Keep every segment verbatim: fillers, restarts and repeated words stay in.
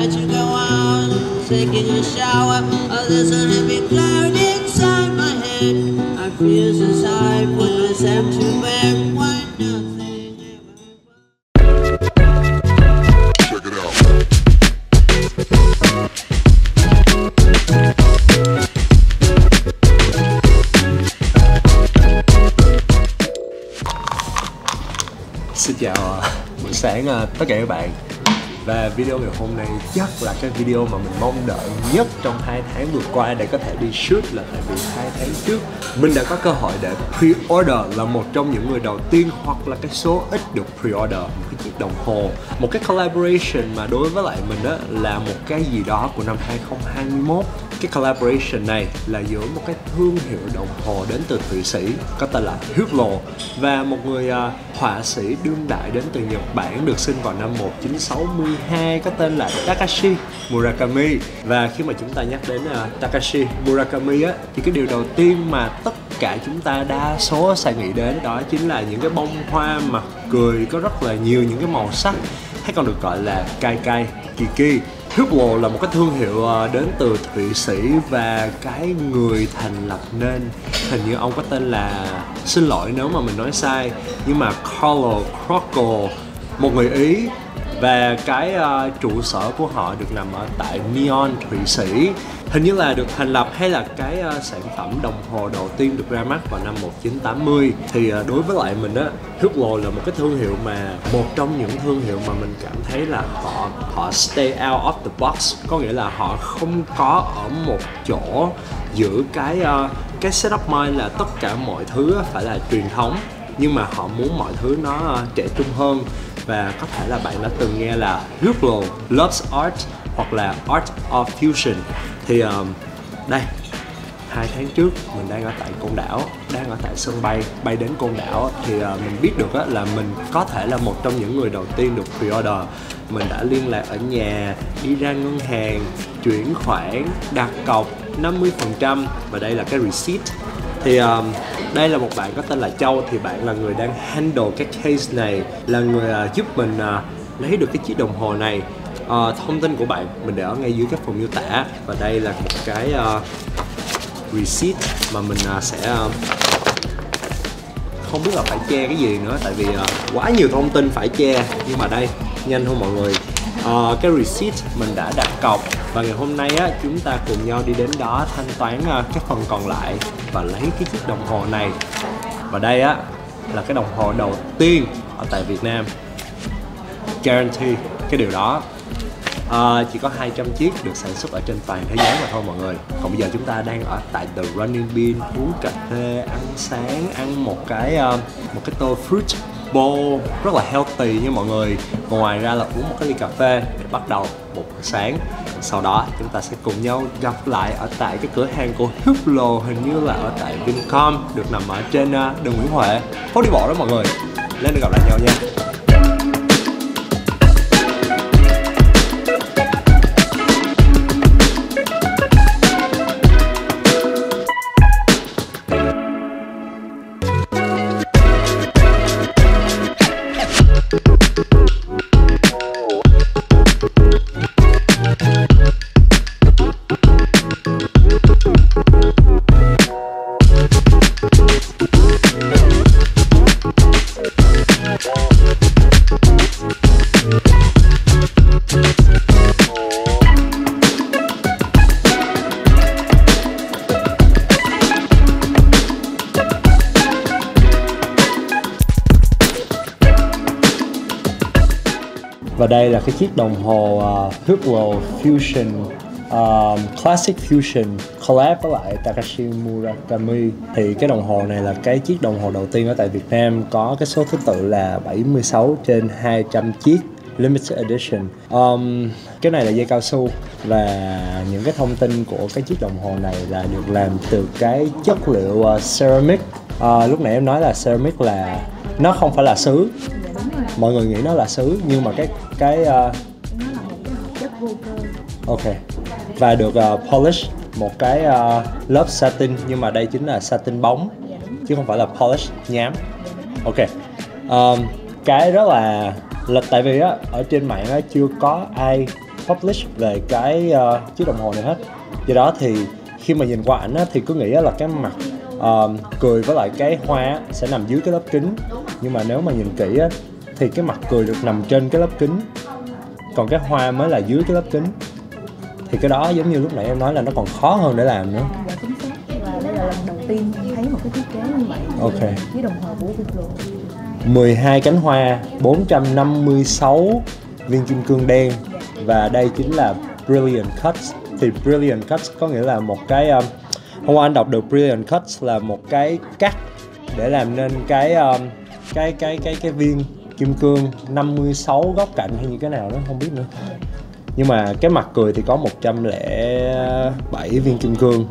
To go on taking a shower, oh, there's a heavy cloud inside my head. I feel as I put myself to bed. Why nothing ever. Check it out. Xin chào buổi sáng tất cả các bạn. Và video ngày hôm nay chắc là cái video mà mình mong đợi nhất trong hai tháng vừa qua để có thể đi shoot, là tại vì hai tháng trước mình đã có cơ hội để pre-order, là một trong những người đầu tiên hoặc là cái số ít được pre-order một cái chiếc đồng hồ, một cái collaboration mà đối với lại mình đó là một cái gì đó của năm hai không hai mốt. Cái collaboration này là giữa một cái thương hiệu đồng hồ đến từ Thụy Sĩ có tên là Hublot và một người uh, họa sĩ đương đại đến từ Nhật Bản được sinh vào năm một nghìn chín trăm sáu mươi hai có tên là Takashi Murakami. Và khi mà chúng ta nhắc đến uh, Takashi Murakami á, thì cái điều đầu tiên mà tất cả chúng ta đa số sẽ nghĩ đến đó chính là những cái bông hoa mặt cười có rất là nhiều những cái màu sắc, hay còn được gọi là kai kai kiki. Hublot là một cái thương hiệu đến từ Thụy Sĩ và cái người thành lập nên, hình như ông có tên là, xin lỗi nếu mà mình nói sai, nhưng mà Carlo Crocco, một người Ý. Và cái uh, trụ sở của họ được nằm ở tại Nyon, Thụy Sĩ. Hình như là được thành lập hay là cái uh, sản phẩm đồng hồ đầu tiên được ra mắt vào năm một nghìn chín trăm tám mươi. Thì uh, đối với lại mình á, Hublot là một cái thương hiệu mà một trong những thương hiệu mà mình cảm thấy là họ họ stay out of the box, có nghĩa là họ không có ở một chỗ giữ cái uh, cái setup mind là tất cả mọi thứ phải là truyền thống, nhưng mà họ muốn mọi thứ nó uh, trẻ trung hơn. Và có thể là bạn đã từng nghe là Hublot loves art hoặc là art of fusion. Thì um, đây, hai tháng trước mình đang ở tại Côn Đảo, đang ở tại sân bay, bay đến Côn Đảo thì uh, mình biết được á, là mình có thể là một trong những người đầu tiên được pre-order. Mình đã liên lạc ở nhà, đi ra ngân hàng, chuyển khoản, đặt cọc năm mươi phần trăm và đây là cái receipt. Thì um, đây là một bạn có tên là Châu, thì bạn là người đang handle cái case này, là người uh, giúp mình uh, lấy được cái chiếc đồng hồ này. Uh, thông tin của bạn mình để ở ngay dưới cái phần miêu tả, và đây là một cái uh, receipt mà mình uh, sẽ uh, không biết là phải che cái gì nữa, tại vì uh, quá nhiều thông tin phải che, nhưng mà đây, nhanh thôi mọi người. Uh, cái receipt mình đã đặt cọc và ngày hôm nay á, chúng ta cùng nhau đi đến đó thanh toán uh, cái phần còn lại và lấy cái chiếc đồng hồ này. Và đây á là cái đồng hồ đầu tiên ở tại Việt Nam, guarantee cái điều đó. Uh, chỉ có hai trăm chiếc được sản xuất ở trên toàn thế giới mà thôi mọi người. Còn bây giờ chúng ta đang ở tại The Running Bean, uống cà phê, ăn sáng, ăn một cái uh, một cái tô fruit bowl rất là healthy nha mọi người. Và ngoài ra là uống một cái ly cà phê để bắt đầu một bữa sáng. Sau đó chúng ta sẽ cùng nhau gặp lại ở tại cái cửa hàng của Hublot, hình như là ở tại Vincom, được nằm ở trên uh, đường Nguyễn Huệ, phố đi bộ đó mọi người. Lên để gặp lại nhau nha. Và đây là cái chiếc đồng hồ uh, Hublot Fusion uh, Classic Fusion collab với lại Takashi Murakami. Thì cái đồng hồ này là cái chiếc đồng hồ đầu tiên ở tại Việt Nam có cái số thứ tự là bảy mươi sáu trên hai trăm chiếc limited edition. Um, cái này là dây cao su và những cái thông tin của cái chiếc đồng hồ này là được làm từ cái chất liệu uh, ceramic. Uh, lúc nãy em nói là ceramic là nó không phải là sứ. Mọi người nghĩ nó là sứ nhưng mà cái cái uh... nó là một chất vô cơ. Ok. Và được uh, polish một cái uh, lớp satin, nhưng mà đây chính là satin bóng chứ không phải là polish nhám. Ok. Um, cái rất là là tại vì á ở trên mạng á chưa có ai publish về cái uh, chiếc đồng hồ này hết. Do đó thì khi mà nhìn qua ảnh á, thì cứ nghĩ là cái mặt uh, cười với lại cái hoa á, sẽ nằm dưới cái lớp kính. Nhưng mà nếu mà nhìn kỹ á, thì cái mặt cười được nằm trên cái lớp kính, còn cái hoa mới là dưới cái lớp kính. Thì cái đó giống như lúc nãy em nói là nó còn khó hơn để làm nữa. Dạ chính xác. Và đây là lần đầu tiên em thấy một cái thiết kế như vậy. Ok. Chiếc đồng hồ của Hublot. mười hai cánh hoa, bốn trăm năm mươi sáu viên kim cương đen. Và đây chính là Brilliant Cuts. Thì Brilliant Cuts có nghĩa là một cái um, hôm qua anh đọc được Brilliant Cuts là một cái cắt để làm nên cái um, cái cái cái cái viên kim cương năm mươi sáu góc cạnh hay như cái nào đó không biết nữa. Nhưng mà cái mặt cười thì có một trăm lẻ bảy viên kim cương.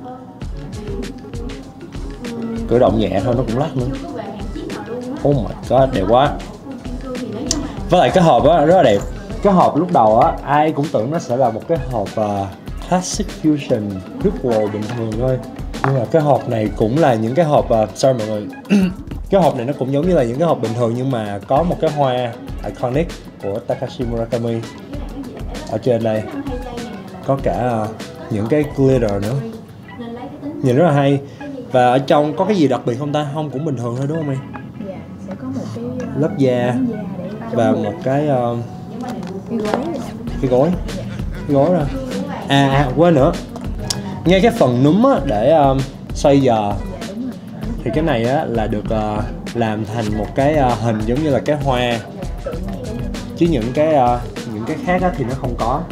Cử động nhẹ thôi nó cũng lắc nữa. Oh my god, đẹp quá. Với lại cái hộp á rất là đẹp. Cái hộp lúc đầu á ai cũng tưởng nó sẽ là một cái hộp uh, Classic Fusion Hublot bình thường thôi. Nhưng mà cái hộp này cũng là những cái hộp uh, sorry mọi người. Cái hộp này nó cũng giống như là những cái hộp bình thường, nhưng mà có một cái hoa iconic của Takashi Murakami ở trên đây. Có cả uh, những cái glitter nữa. Nhìn rất là hay. Và ở trong có cái gì đặc biệt không ta? Không, cũng bình thường thôi đúng không em? Dạ, sẽ có một cái uh, lớp da và một cái uh, cái gối. cái gối cái gối rồi. À, à quên nữa, ngay cái phần núm á, để um, xoay giờ thì cái này á là được uh, làm thành một cái uh, hình giống như là cái hoa, chứ những cái uh, những cái khác á thì nó không có.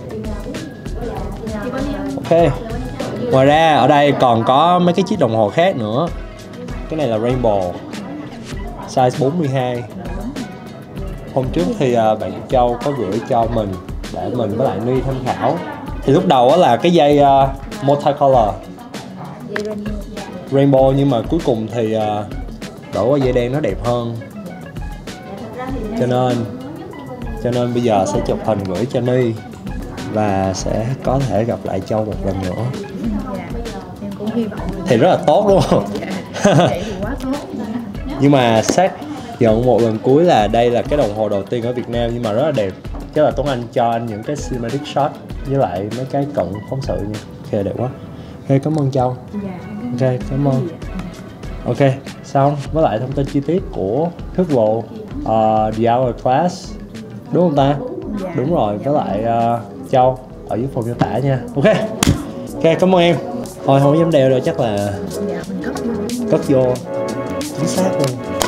Ok. Ngoài ra ở đây còn có mấy cái chiếc đồng hồ khác nữa. Cái này là Rainbow size bốn mươi hai. Hôm trước thì uh, bạn Châu có gửi cho mình để mình với lại Ni tham khảo. Thì lúc đầu á là cái dây uh, multicolor Rainbow, nhưng mà cuối cùng thì uh, đổi qua dây đen nó đẹp hơn. Cho nên cho nên bây giờ sẽ chụp hình gửi cho Ni và sẽ có thể gặp lại Châu một lần nữa. Em cũng hy vọng Thì rất là tốt đúng không? vậy thì quá tốt. Nhưng mà xác nhận một lần cuối là đây là cái đồng hồ đầu tiên ở Việt Nam, nhưng mà rất là đẹp. Chắc là Tuấn Anh cho anh những cái cinematic shot với lại mấy cái cận phóng sự nha. Ok, đẹp quá. Ok, cảm ơn Châu. Ok, cảm ơn. Ok, xong với lại thông tin chi tiết của Hublot uh, The Hourglass đúng không ta? Đúng rồi, với lại uh, Châu ở dưới phần miêu tả nha. Ok. Ok, cảm ơn em. Thôi không dám đeo đâu, chắc là cất vô. Chính xác luôn.